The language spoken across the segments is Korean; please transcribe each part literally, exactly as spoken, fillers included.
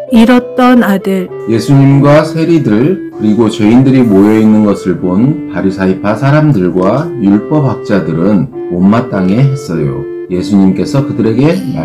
잃었던 아들. 예수님과 세리들 그리고 죄인들이 모여있는 것을 본 바리사이파 사람들과 율법학자들은 못마땅해 했어요. 예수님께서 그들에게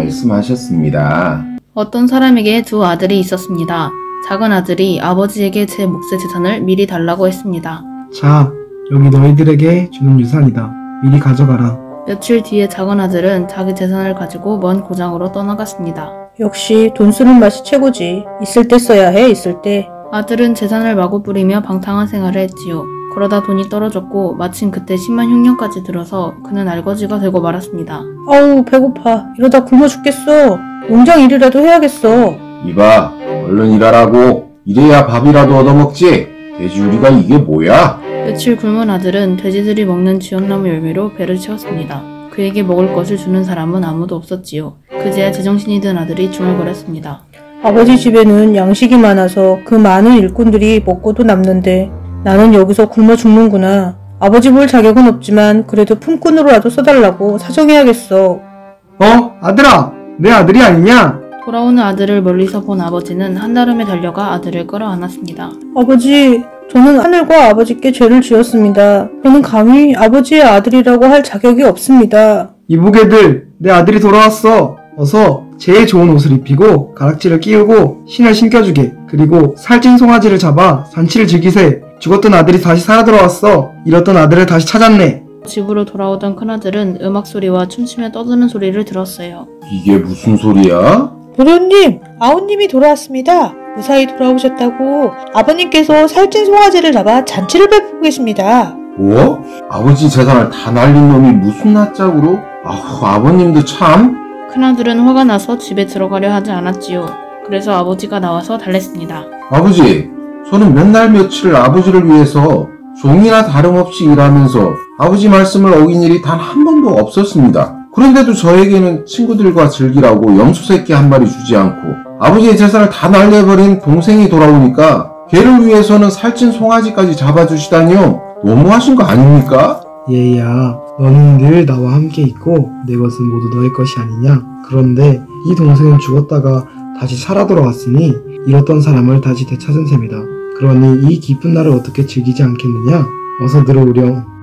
말씀하셨습니다. 어떤 사람에게 두 아들이 있었습니다. 작은 아들이 아버지에게 제 몫의 재산을 미리 달라고 했습니다. 자, 여기 너희들에게 주는 유산이다. 미리 가져가라. 며칠 뒤에 작은 아들은 자기 재산을 가지고 먼 고장으로 떠나갔습니다. 역시 돈 쓰는 맛이 최고지. 있을 때 써야 해, 있을 때. 아들은 재산을 마구 뿌리며 방탕한 생활을 했지요. 그러다 돈이 떨어졌고 마침 그때 심한 흉년까지 들어서 그는 알거지가 되고 말았습니다. 아우, 배고파. 이러다 굶어 죽겠어. 농장 일이라도 해야겠어. 이봐, 얼른 일하라고. 이래야 밥이라도 얻어먹지. 돼지우리가 이게 뭐야? 며칠 굶은 아들은 돼지들이 먹는 지온나무 열매로 배를 채웠습니다. 그에게 먹을 것을 주는 사람은 아무도 없었지요. 그제야 제정신이 든 아들이 중얼거렸습니다. 아버지 집에는 양식이 많아서 그 많은 일꾼들이 먹고도 남는데 나는 여기서 굶어 죽는구나. 아버지 볼 자격은 없지만 그래도 품꾼으로라도 써달라고 사정해야겠어. 어? 아들아! 내 아들이 아니냐? 돌아오는 아들을 멀리서 본 아버지는 한달음에 달려가 아들을 끌어안았습니다. 아버지, 저는 하늘과 아버지께 죄를 지었습니다. 저는 감히 아버지의 아들이라고 할 자격이 없습니다. 이보게들, 내 아들이 돌아왔어. 어서 제일 좋은 옷을 입히고 가락지를 끼우고 신을 신겨주게. 그리고 살찐 송아지를 잡아 잔치를 즐기세. 죽었던 아들이 다시 살아 돌아왔어. 잃었던 아들을 다시 찾았네. 집으로 돌아오던 큰아들은 음악 소리와 춤추며 떠드는 소리를 들었어요. 이게 무슨 소리야? 도련님, 아우님이 돌아왔습니다. 무사히 돌아오셨다고 아버님께서 살찐 송아지를 잡아 잔치를 베푸고 계십니다. 뭐? 아버지 재산을 다 날린 놈이 무슨 낯짝으로? 아후, 아버님도 참. 큰아들은 화가 나서 집에 들어가려 하지 않았지요. 그래서 아버지가 나와서 달랬습니다. 아버지, 저는 몇 날 며칠 아버지를 위해서 종이나 다름없이 일하면서 아버지 말씀을 어긴 일이 단 한 번도 없었습니다. 그런데도 저에게는 친구들과 즐기라고 염소새끼 한 마리 주지 않고 아버지의 재산을 다 날려버린 동생이 돌아오니까 걔를 위해서는 살찐 송아지까지 잡아주시다니요. 너무하신 거 아닙니까? 얘야, 너는 늘 나와 함께 있고 내 것은 모두 너의 것이 아니냐? 그런데 이 동생은 죽었다가 다시 살아 돌아왔으니 잃었던 사람을 다시 되찾은 셈이다. 그러니 이 기쁜 날을 어떻게 즐기지 않겠느냐? 어서 들어오렴.